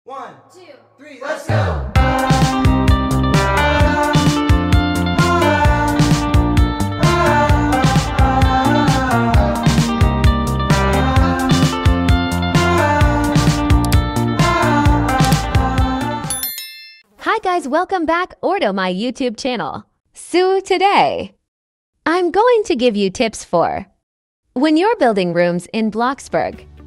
One, 2, 3, let's go! Hi guys, welcome back or to my YouTube channel. So today, I'm going to give you tips for when you're building rooms in Bloxburg